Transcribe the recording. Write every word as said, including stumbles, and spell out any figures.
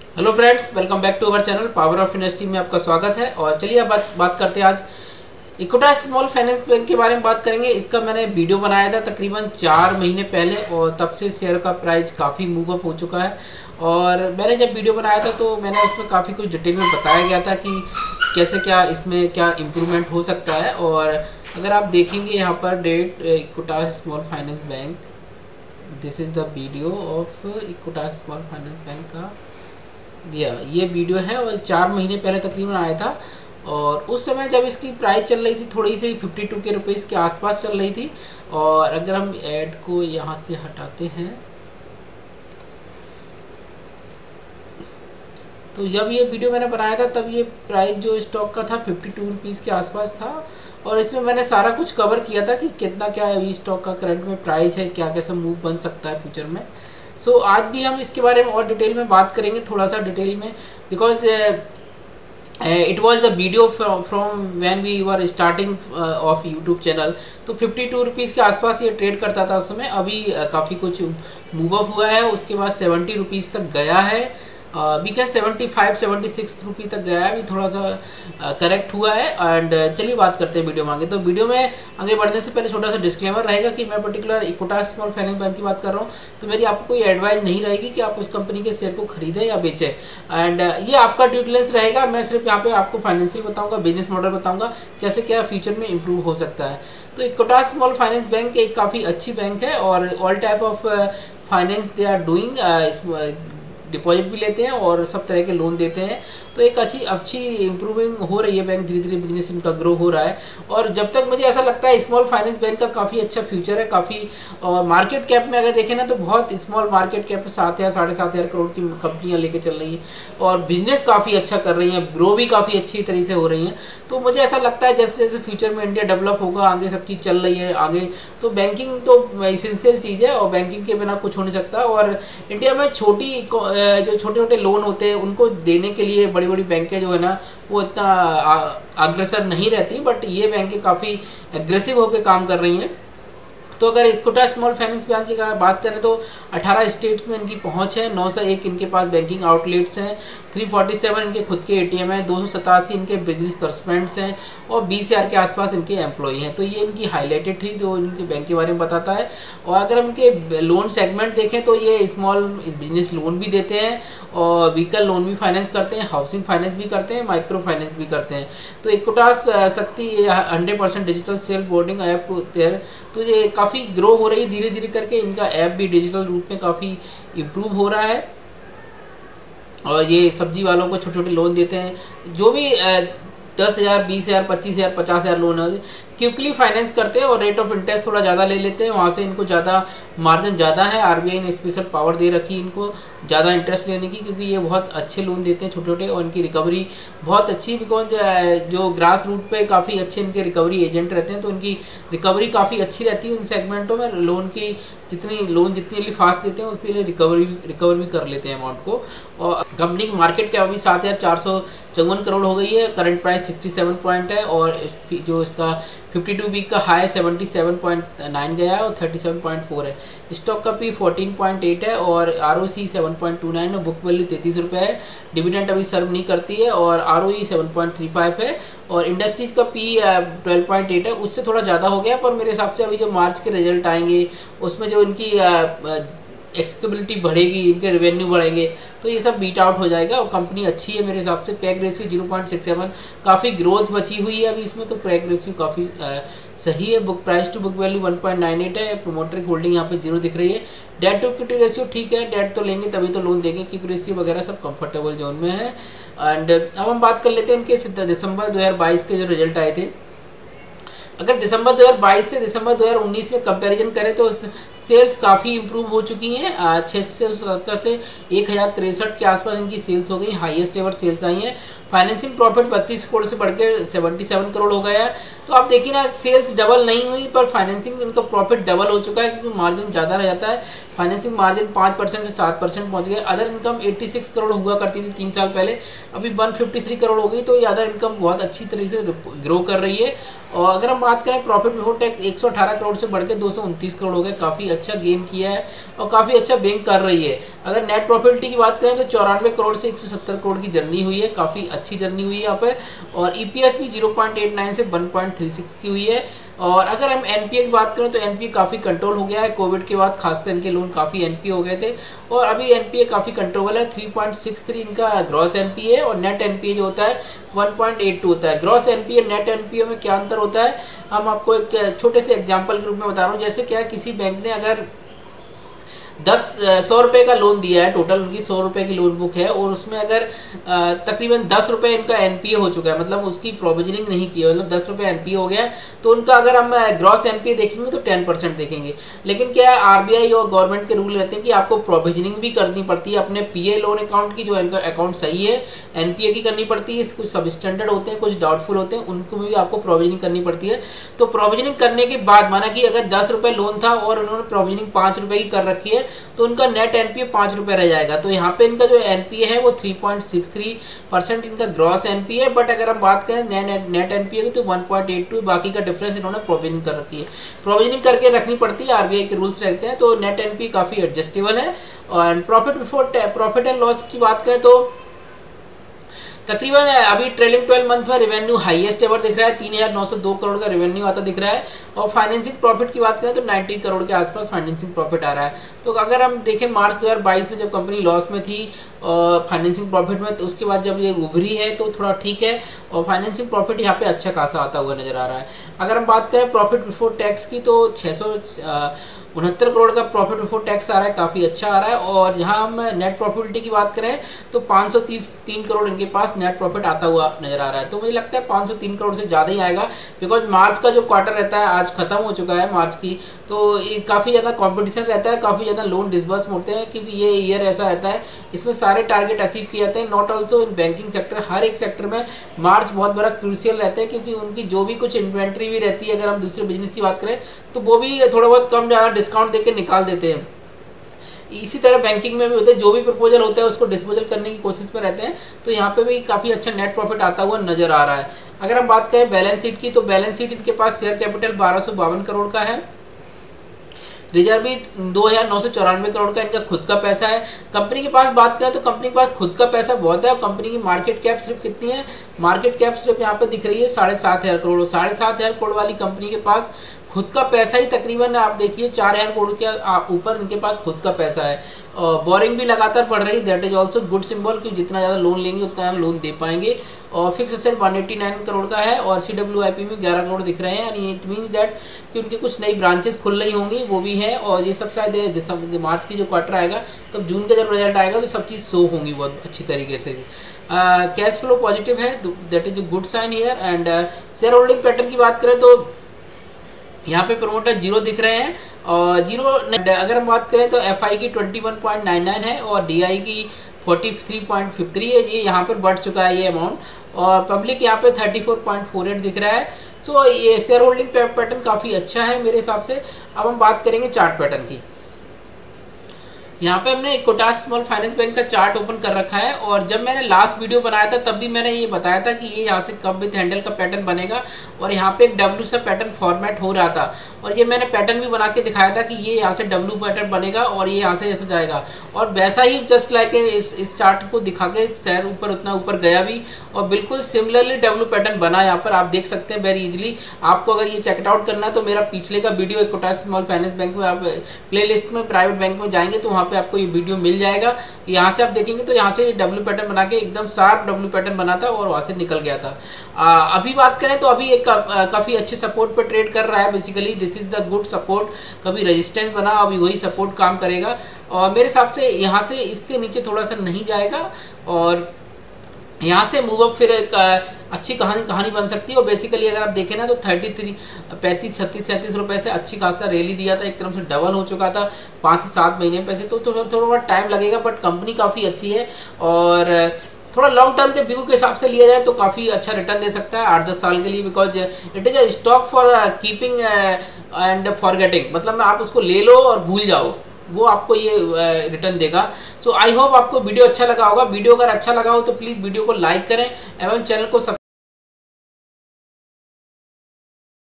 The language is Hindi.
Hello friends, welcome back to our channel power of industry में आपका स्वागत है। और चलिए अब बात बात करते हैं आज इक्विटास स्मॉल फाइनेंस बैंक के बारे में बात करेंगे। इसका मैंने वीडियो बनाया था तकरीबन चार महीने पहले और तब से शेयर का प्राइस काफ़ी मूव अप हो चुका है। और मैंने जब वीडियो बनाया था तो मैंने उसमें काफ़ी कुछ डिटेल में बताया गया था कि कैसे क्या इसमें क्या इम्प्रूवमेंट हो सकता है। और अगर आप देखेंगे यहाँ पर that Equitas small finance bank, this is the video of Equitas small finance bank का, या ये वीडियो है और चार महीने पहले तकरीबन आया था। और उस समय जब इसकी प्राइस चल रही थी थोड़ी सी फिफ्टी टू के रुपीज़ के आसपास चल रही थी। और अगर हम ऐड को यहाँ से हटाते हैं तो जब ये वीडियो मैंने बनाया था तब ये प्राइस जो स्टॉक का था फिफ्टी टू रुपीज़ के आसपास था। और इसमें मैंने सारा कुछ कवर किया था कि कितना क्या अभी स्टॉक का करंट में प्राइस है, क्या कैसा मूव बन सकता है फ्यूचर में। सो so, आज भी हम इसके बारे में और डिटेल में बात करेंगे, थोड़ा सा डिटेल में, because it was the video from when we were starting of YouTube channel. तो फिफ्टी टू रुपीज़ के आसपास ये ट्रेड करता था उस समय। अभी uh, काफ़ी कुछ मूव अप हुआ है, उसके बाद सेवेंटी रुपीज़ तक गया है। We can seventy five seventy six rupee तक गया है, अभी थोड़ा सा करेक्ट uh, हुआ है। एंड uh, चलिए बात करते हैं वीडियो में आगे। तो वीडियो में आगे बढ़ने से पहले छोटा सा डिस्क्लेमर रहेगा कि मैं particular Equitas small finance bank की बात कर रहा हूँ, तो मेरी आपको कोई एडवाइस नहीं रहेगी कि आप उस कंपनी के शेयर को खरीदें या बेचें। एंड uh, ये आपका ड्यू डिलिजेंस रहेगा। मैं सिर्फ यहाँ पे आपको फाइनेंशियल बताऊँगा, बिजनेस मॉडल बताऊँगा, कैसे क्या फ्यूचर में इंप्रूव हो सकता है। तो इक्विटास स्मॉल फाइनेंस बैंक एक काफ़ी अच्छी बैंक है और all type of finance they are doing, deposit भी लेते हैं और सब तरह के लोन देते हैं। तो एक अच्छी अच्छी इंप्रूविंग हो रही है बैंक, धीरे धीरे बिजनेस इनका ग्रो हो रहा है। और जब तक मुझे ऐसा लगता है स्मॉल फाइनेंस बैंक का काफ़ी अच्छा फ्यूचर है, काफ़ी। और मार्केट कैप में अगर देखें ना तो बहुत स्मॉल मार्केट कैप सात या साढ़े सात हज़ार करोड़ की कंपनियां लेके चल रही हैं और बिजनेस काफ़ी अच्छा कर रही हैं, ग्रो भी काफ़ी अच्छी तरीके से हो रही हैं। तो मुझे ऐसा लगता है जैसे जैसे फ्यूचर में इंडिया डेवलप होगा, आगे सब चीज़ चल रही है आगे, तो बैंकिंग तो इसेंशियल चीज़ है और बैंकिंग के बिना कुछ हो नहीं सकता। और इंडिया में छोटी जो छोटे छोटे लोन होते हैं उनको देने के लिए बड़ी बड़ी बैंकें जो है ना वो इतना अग्रसर नहीं रहती, बट ये बैंकें काफ़ी एग्रेसिव होकर काम कर रही हैं। तो अगर इक्विटास स्मॉल फाइनेंस बैंक की अगर बात करें तो अठारह स्टेट्स में इनकी पहुंच है, नौ सौ एक इनके पास बैंकिंग आउटलेट्स हैं, तीन सौ सैंतालीस इनके खुद के एटीएम हैं, दो सौ सतासी इनके बिजनेस करस्पेंड्स हैं और बीस हज़ार के आसपास इनके एम्प्लॉई हैं। तो ये इनकी हाईलाइटेड थी जो इनके बैंक के बारे में बताता है। और अगर हम इनके लोन सेगमेंट देखें तो ये स्मॉल बिजनेस लोन भी देते हैं और व्हीकल लोन भी फाइनेंस करते हैं, हाउसिंग फाइनेंस भी करते हैं, माइक्रो फाइनेंस भी करते हैं। तो Equitas Shakti hundred percent digital self boarding app तेर, तो ये काफ़ी ग्रो हो रही है धीरे धीरे करके। इनका ऐप भी डिजिटल रूप में काफ़ी इम्प्रूव हो रहा है और ये सब्जी वालों को छोटे छोटे लोन देते हैं। जो भी दस हज़ार बीस हज़ार पच्चीस हज़ार पचास हज़ार लोन है क्विकली फाइनेंस करते हैं और रेट ऑफ इंटरेस्ट थोड़ा ज़्यादा ले लेते हैं, वहाँ से इनको ज़्यादा मार्जिन ज़्यादा है। आरबीआई ने स्पेशल पावर दे रखी है इनको ज़्यादा इंटरेस्ट लेने की, क्योंकि ये बहुत अच्छे लोन देते हैं छोटे छोटे और इनकी रिकवरी बहुत अच्छी, बिकॉज जो ग्रास रूट पे काफ़ी अच्छे इनके रिकवरी एजेंट रहते हैं तो इनकी रिकवरी काफ़ी अच्छी रहती है उन सेगमेंटों में। लोन की जितनी लोन जितनी फास्ट देते हैं उसके लिए रिकवरी रिकवर भी कर लेते हैं अमाउंट को। और कंपनी की मार्केट कैप अभी सात हज़ार चार सौ चौवन करोड़ हो गई है, current price sixty seven point है और जो इसका फिफ्टी टू वीक का high seventy seven point nine गया है और थर्टी सेवन पॉइंट फोर है। स्टॉक का पी फोर्टीन पॉइंट एट है और ROC seven point two nine है। बुक वैल्यू तैंतीस रुपये है। डिविडेंड अभी सर्व नहीं करती है और ROE seven point three five है और इंडस्ट्रीज का पी ट्वेल्व पॉइंट एट है, उससे थोड़ा ज़्यादा हो गया। पर मेरे हिसाब से अभी जो मार्च के रिजल्ट आएंगे उसमें जो इनकी एक्सकेबिलिटी बढ़ेगी, इनके रेवेन्यू बढ़ेंगे, तो ये सब बीट आउट हो जाएगा और कंपनी अच्छी है मेरे हिसाब से। PEG ratio zero point six seven, काफ़ी ग्रोथ बची हुई है अभी इसमें, तो पैक रेशियो काफ़ी सही है। Book price to book value one point nine eight है। प्रोमोटर की होल्डिंग यहाँ पे जीरो दिख रही है। डेट टू इक्विटी रेशियो ठीक है, डेट तो लेंगे तभी तो लोन देंगे, क्योंकि रेशियो वगैरह सब कंफर्टेबल जोन में है। एंड अब हम बात कर लेते हैं इनके दिसंबर दो हज़ार बाईस के जो रिजल्ट आए थे। अगर दिसंबर दो हज़ार बाईस से दिसंबर दो हज़ार उन्नीस में कंपैरिजन करें तो सेल्स काफ़ी इंप्रूव हो चुकी हैं। छः सौ सत्तर से एक हज़ार तिरसठ के आसपास इनकी सेल्स हो गई, हाईएस्ट एवर सेल्स आई हैं। फाइनेंसिंग प्रॉफिट बत्तीस करोड़ से बढ़कर सतहत्तर करोड़ हो गया है। तो आप देखिए ना, सेल्स डबल नहीं हुई पर फाइनेंसिंग इनका प्रॉफिट डबल हो चुका है, क्योंकि मार्जिन ज़्यादा रह जाता है। फाइनेंसिंग मार्जिन पाँच परसेंट से सात परसेंट पहुँच गया। अदर इनकम छियासी करोड़ हुआ करती थी तीन साल पहले, अभी एक सौ तिरेपन करोड़ हो गई। तो ये अदर इनकम बहुत अच्छी तरीके से ग्रो कर रही है। और अगर हम बात करें प्रॉफिट बिफोर टैक्स एक सौ अठारह करोड़ से बढ़ के दो सौ उनतीस करोड़ हो गए, काफ़ी अच्छा गेन किया है और काफ़ी अच्छा बैंक कर रही है। अगर नेट प्रॉफिटिबिलिटी की बात करें तो चौरानवे करोड़ से एक सौ सत्तर करोड़ की जर्नी हुई है, काफ़ी अच्छी जर्नी हुई है यहाँ पे। और ईपीएस भी ज़ीरो पॉइंट एट नाइन से वन पॉइंट थ्री सिक्स की हुई है। और अगर हम एनपीए की बात करें तो एनपीए काफ़ी कंट्रोल हो गया है, कोविड के बाद खासकर इनके लोन काफ़ी एनपीए हो गए थे और अभी एनपीए काफ़ी कंट्रोल है। थ्री पॉइंट सिक्स थ्री इनका ग्रॉस एनपीए है और नेट एनपीए जो होता है वन पॉइंट एट टू होता है। ग्रॉस एनपीए नेट एनपीए में क्या अंतर होता है, हम आपको एक छोटे से एग्जांपल के रूप में बता रहा हूँ। जैसे क्या किसी बैंक ने अगर दस सौ रुपये का लोन दिया है, टोटल उनकी सौ रुपये की लोन बुक है और उसमें अगर तकरीबन दस रुपये इनका एनपीए हो चुका है, मतलब उसकी प्रोविजनिंग नहीं की है, मतलब दस रुपये एनपीए हो गया है, तो उनका अगर हम ग्रॉस एनपीए देखेंगे तो टेन परसेंट देखेंगे। लेकिन क्या है, आरबीआई और गवर्नमेंट के रूल रहते हैं कि आपको प्रोविजनिंग भी करनी पड़ती है अपने पीए लोन अकाउंट की, जो इनका अकाउंट सही है, एनपीए की करनी पड़ती है। कुछ सब स्टैंडर्ड होते हैं, कुछ डाउटफुल होते हैं, उनको भी आपको प्रोविजनिंग करनी पड़ती है। तो प्रोविजनिंग करने के बाद माना कि अगर दस रुपये लोन था और उन्होंने प्रोविजनिंग पाँच रुपये की कर रखी है तो उनका नेट एनपीए पाँच रुपये रह जाएगा। तो यहाँ पे इनका जो एनपीए है वो three point six three percent इनका ग्रॉस एनपीए है। बट अगर हम बात करें नेट एनपीए की तो वन पॉइंट एट टू, बाकी का डिफरेंस इन्होंने प्रोविजनिंग कर रखी है। प्रोविजनिंग करके रखनी पड़ती है, आरबीआई के रूल्स रहते हैं। तो नेट एनपीए काफ़ी एडजस्टेबल है। और profit before profit and loss की बात करें तो तकरीबन अभी ट्रेलिंग ट्वेल्व मंथ में रेवेन्यू हाईएस्ट एवर दिख रहा है, तीन हज़ार नौ सौ दो करोड़ का रेवेन्यू आता दिख रहा है। और फाइनेंसिंग प्रॉफिट की बात करें तो नब्बे करोड़ के आसपास फाइनेंसिंग प्रॉफिट आ रहा है। तो अगर हम देखें मार्च दो हज़ार बाईस में जब कंपनी लॉस में थी फाइनेंसिंग प्रॉफिट में, तो उसके बाद जब ये उभरी है तो थोड़ा ठीक है और फाइनेंसिंग प्रॉफिट यहाँ पे अच्छा खासा आता हुआ नजर आ रहा है। अगर हम बात करें प्रॉफिट बिफोर टैक्स की तो छः सौ उनहत्तर करोड़ का प्रॉफिट बिफोर टैक्स आ रहा है, काफ़ी अच्छा आ रहा है। और जहाँ हम नेट प्रॉफिटिबिलिटी की बात करें तो पाँच सौ तीस तीन करोड़ इनके पास नेट प्रॉफिट आता हुआ नजर आ रहा है। तो मुझे लगता है पाँच सौ तीन करोड़ से ज़्यादा ही आएगा, बिकॉज मार्च का जो क्वार्टर रहता है आज खत्म हो चुका है मार्च की, तो ये काफ़ी ज़्यादा कंपटीशन रहता है, काफ़ी ज़्यादा लोन डिसबर्स होते हैं क्योंकि ये ईयर ऐसा रहता है इसमें सारे टारगेट अचीव किए जाते हैं। Not also in banking sector, हर एक सेक्टर में मार्च बहुत बड़ा क्रूशियल रहता है क्योंकि उनकी जो भी कुछ इन्वेंट्री भी रहती है, अगर हम दूसरे बिजनेस की बात करें तो वो भी थोड़ा बहुत कम ज़्यादा डिस्काउंट देकर निकाल देते हैं। इसी तरह बैंकिंग में भी होते हैं, जो भी प्रपोजल होता है उसको डिस्पोजल करने की कोशिश में रहते हैं। तो यहाँ पे भी काफ़ी अच्छा नेट प्रॉफिट आता हुआ नजर आ रहा है। अगर हम बात करें बैलेंस शीट की तो बैलेंस शीट इनके पास शेयर कैपिटल बारह सौ बावन करोड़ का है, रिजर्व भी दो हज़ार नौ सौ चौरानवे करोड़ का इनका खुद का पैसा है। कंपनी के पास बात करें तो कंपनी के पास खुद का पैसा बहुत है और कंपनी की मार्केट कैप सिर्फ कितनी है, मार्केट कैप सिर्फ यहाँ पे दिख रही है साढ़े सात हज़ार करोड़। साढ़े सात हज़ार करोड़ वाली कंपनी के पास खुद का पैसा ही तकरीबन आप देखिए चार हज़ार करोड़ के ऊपर इनके पास खुद का पैसा है। बोरिंग भी लगातार बढ़ रही है, that is also good symbol कि जितना ज़्यादा लोन लेंगे उतना लोन दे पाएंगे। और फिक्स एसेट एक सौ नवासी करोड़ का है और सी डब्ल्यू आई पी में ग्यारह करोड़ दिख रहे हैं, यानी इट मीन्स दैट कि उनकी कुछ नई ब्रांचेस खुल रही होंगी, वो भी है। और ये सब शायद दिसंबर मार्च की जो क्वार्टर आएगा तब जून का जब रिजल्ट आएगा तो सब चीज़ शो होंगी बहुत अच्छी तरीके से। कैश फ्लो पॉजिटिव है, that is a good sign here. And share holding pattern की बात करें तो यहाँ पे प्रोमोटर जीरो दिख रहे हैं और जीरो अगर हम बात करें तो एफ आई की twenty one point nine nine है और डी आई की forty three point fifty three है, ये यहाँ पर बढ़ चुका है ये अमाउंट। और पब्लिक यहाँ पे thirty four point four eight दिख रहा है। सो so, ये शेयर होल्डिंग पैटर्न काफ़ी अच्छा है मेरे हिसाब से। अब हम बात करेंगे चार्ट पैटर्न की। यहाँ पे हमने कोटास स्मॉल फाइनेंस बैंक का चार्ट ओपन कर रखा है और जब मैंने लास्ट वीडियो बनाया था तब भी मैंने ये बताया था कि ये यहाँ से कब विथ हैंडल का पैटर्न बनेगा और यहाँ पे एक डब्ल्यू सा पैटर्न फॉर्मेट हो रहा था और ये मैंने पैटर्न भी बना के दिखाया था कि ये यहाँ से डब्ल्यू पैटर्न बनेगा और ये यहाँ से ऐसा जाएगा और वैसा ही जस्ट लाइक इस इस चार्ट को दिखा के शहर ऊपर उतना ऊपर गया भी और बिल्कुल सिमिलरली डब्ल्यू पैटर्न बना। यहाँ पर आप देख सकते हैं वेरी इजीली। आपको अगर ये चेकआउट आउट करना है तो मेरा पिछले का वीडियो कोटास स्मॉल फाइनेंस बैंक में आप प्ले लिस्ट में प्राइवेट बैंक में जाएंगे तो वहाँ पे आपको ये वीडियो मिल जाएगा। यहाँ से आप देखेंगे तो यहाँ से डब्ल्यू पैटर्न बना के एकदम शार्प डब्ल्यू पैटर्न बना था और वहाँ से निकल गया था। आ, अभी बात करें तो अभी एक का, काफ़ी अच्छे सपोर्ट पर ट्रेड कर रहा है। Basically this is the good support, कभी रेजिस्टेंस बना अभी वही सपोर्ट काम करेगा और मेरे हिसाब से यहाँ से इससे नीचे थोड़ा सा नहीं जाएगा और यहाँ से मूव अप फिर एक अच्छी कहानी कहानी बन सकती है। और बेसिकली अगर आप देखें ना तो थर्टी थ्री पैंतीस छत्तीस सैंतीस रुपये से अच्छी खासा रैली दिया था, एक तरफ से डबल हो चुका था पाँच से सात महीने पैसे, तो थोड़ा थोड़ा बहुत टाइम लगेगा बट कंपनी काफ़ी अच्छी है और थोड़ा लॉन्ग टर्म के व्यू के हिसाब से लिया जाए तो काफ़ी अच्छा रिटर्न दे सकता है आठ दस साल के लिए, because it is a stock for keeping and forgetting, मतलब आप उसको ले लो और भूल जाओ, वो आपको ये रिटर्न देगा। सो आई होप आपको वीडियो अच्छा लगा होगा। वीडियो अगर अच्छा लगा हो तो प्लीज़ वीडियो को लाइक करें एवं चैनल को